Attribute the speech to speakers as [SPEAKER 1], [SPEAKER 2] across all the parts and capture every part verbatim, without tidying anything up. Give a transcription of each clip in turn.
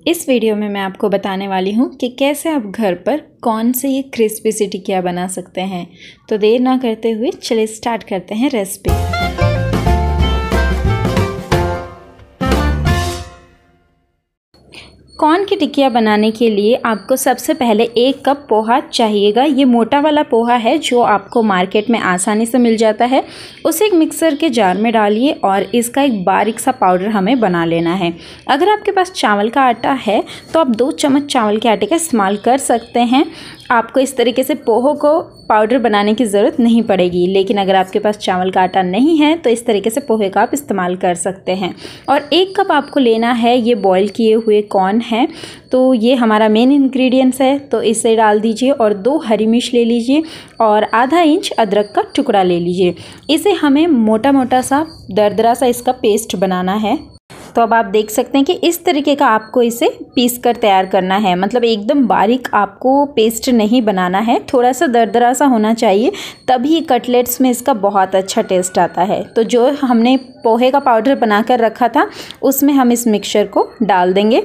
[SPEAKER 1] इस वीडियो में मैं आपको बताने वाली हूँ कि कैसे आप घर पर कौन से ये क्रिस्पी सी टिकिया बना सकते हैं। तो देर ना करते हुए चलिए स्टार्ट करते हैं रेसिपी। कॉर्न की टिकिया बनाने के लिए आपको सबसे पहले एक कप पोहा चाहिएगा। ये मोटा वाला पोहा है जो आपको मार्केट में आसानी से मिल जाता है। उसे एक मिक्सर के जार में डालिए और इसका एक बारीक सा पाउडर हमें बना लेना है। अगर आपके पास चावल का आटा है तो आप दो चम्मच चावल के आटे का इस्तेमाल कर सकते हैं। आपको इस तरीके से पोहा को पाउडर बनाने की ज़रूरत नहीं पड़ेगी, लेकिन अगर आपके पास चावल का आटा नहीं है तो इस तरीके से पोहे का आप इस्तेमाल कर सकते हैं। और एक कप आपको लेना है ये बॉईल किए हुए कॉर्न है, तो ये हमारा मेन इंग्रेडिएंट्स है, तो इसे डाल दीजिए। और दो हरी मिर्च ले लीजिए और आधा इंच अदरक का टुकड़ा ले लीजिए। इसे हमें मोटा मोटा सा दरदरा सा इसका पेस्ट बनाना है। तो अब आप देख सकते हैं कि इस तरीके का आपको इसे पीस कर तैयार करना है। मतलब एकदम बारीक आपको पेस्ट नहीं बनाना है, थोड़ा सा दरदरा सा होना चाहिए, तभी कटलेट्स में इसका बहुत अच्छा टेस्ट आता है। तो जो हमने पोहे का पाउडर बनाकर रखा था उसमें हम इस मिक्सचर को डाल देंगे।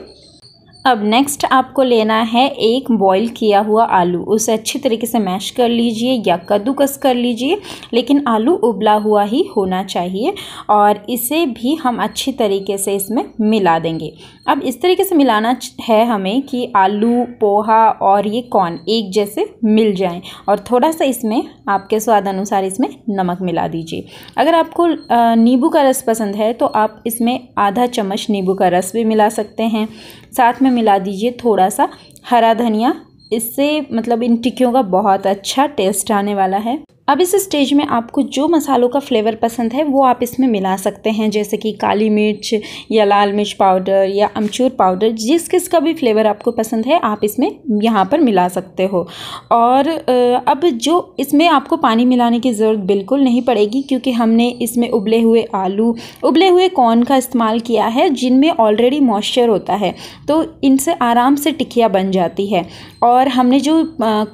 [SPEAKER 1] अब नेक्स्ट आपको लेना है एक बॉईल किया हुआ आलू। उसे अच्छी तरीके से मैश कर लीजिए या कद्दूकस कर लीजिए, लेकिन आलू उबला हुआ ही होना चाहिए। और इसे भी हम अच्छी तरीके से इसमें मिला देंगे। अब इस तरीके से मिलाना है हमें कि आलू, पोहा और ये कॉर्न एक जैसे मिल जाएं। और थोड़ा सा इसमें आपके स्वाद अनुसार इसमें नमक मिला दीजिए। अगर आपको नींबू का रस पसंद है तो आप इसमें आधा चम्मच नींबू का रस भी मिला सकते हैं। साथ में मिला दीजिए थोड़ा सा हरा धनिया। इससे मतलब इन टिक्कियों का बहुत अच्छा टेस्ट आने वाला है। अब इस स्टेज में आपको जो मसालों का फ्लेवर पसंद है वो आप इसमें मिला सकते हैं, जैसे कि काली मिर्च या लाल मिर्च पाउडर या अमचूर पाउडर। जिस किस का भी फ्लेवर आपको पसंद है आप इसमें यहाँ पर मिला सकते हो। और अब जो इसमें आपको पानी मिलाने की ज़रूरत बिल्कुल नहीं पड़ेगी, क्योंकि हमने इसमें उबले हुए आलू, उबले हुए कॉर्न का इस्तेमाल किया है, जिनमें ऑलरेडी मॉइस्चर होता है, तो इनसे आराम से टिकिया बन जाती है। और हमने जो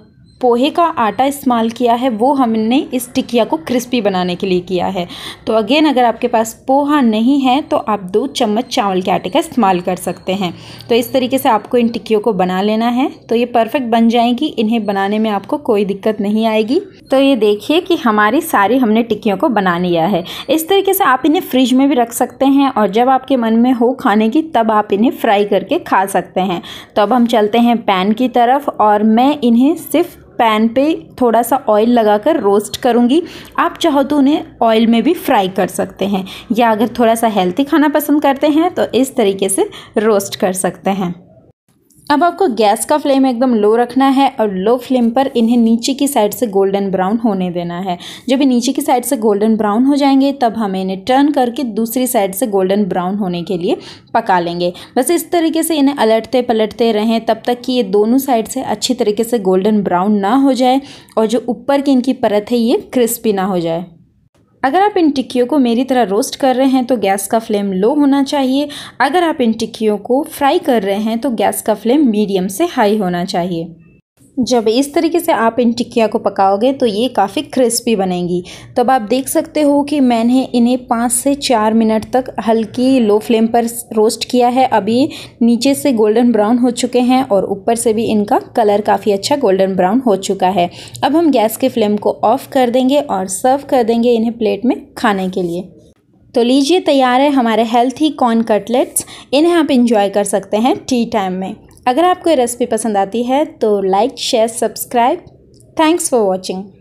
[SPEAKER 1] पोहे का आटा इस्तेमाल किया है वो हमने इस टिकिया को क्रिस्पी बनाने के लिए किया है। तो अगेन अगर आपके पास पोहा नहीं है तो आप दो चम्मच चावल के आटे का इस्तेमाल कर सकते हैं। तो इस तरीके से आपको इन टिक्कियों को बना लेना है, तो ये परफेक्ट बन जाएंगी। इन्हें बनाने में आपको कोई दिक्कत नहीं आएगी। तो ये देखिए कि हमारी सारी हमने टिक्कियों को बना लिया है। इस तरीके से आप इन्हें फ्रिज में भी रख सकते हैं और जब आपके मन में हो खाने की तब आप इन्हें फ्राई करके खा सकते हैं। तो अब हम चलते हैं पैन की तरफ और मैं इन्हें सिर्फ पैन पे थोड़ा सा ऑयल लगाकर रोस्ट करूँगी। आप चाहो तो उन्हें ऑयल में भी फ्राई कर सकते हैं, या अगर थोड़ा सा हेल्दी खाना पसंद करते हैं तो इस तरीके से रोस्ट कर सकते हैं। अब आपको गैस का फ्लेम एकदम लो रखना है और लो फ्लेम पर इन्हें नीचे की साइड से गोल्डन ब्राउन होने देना है। जब ये नीचे की साइड से गोल्डन ब्राउन हो जाएंगे तब हमें इन्हें टर्न करके दूसरी साइड से गोल्डन ब्राउन होने के लिए पका लेंगे। बस इस तरीके से इन्हें अलटते पलटते रहें तब तक कि ये दोनों साइड से अच्छी तरीके से गोल्डन ब्राउन ना हो जाए और जो ऊपर की इनकी परत है ये क्रिस्पी ना हो जाए। अगर आप इन टिक्कियों को मेरी तरह रोस्ट कर रहे हैं तो गैस का फ्लेम लो होना चाहिए। अगर आप इन टिक्कियों को फ्राई कर रहे हैं तो गैस का फ्लेम मीडियम से हाई होना चाहिए। जब इस तरीके से आप इन टिक्किया को पकाओगे तो ये काफ़ी क्रिस्पी बनेंगी। तब आप देख सकते हो कि मैंने इन्हें पाँच से चार मिनट तक हल्की लो फ्लेम पर रोस्ट किया है। अभी नीचे से गोल्डन ब्राउन हो चुके हैं और ऊपर से भी इनका कलर काफ़ी अच्छा गोल्डन ब्राउन हो चुका है। अब हम गैस के फ्लेम को ऑफ कर देंगे और सर्व कर देंगे इन्हें प्लेट में खाने के लिए। तो लीजिए तैयार है हमारे हेल्थी कॉर्न कटलेट्स। इन्हें आप इंजॉय कर सकते हैं टी टाइम में। अगर आपको ये रेसिपी पसंद आती है तो like, share, subscribe. Thanks for watching.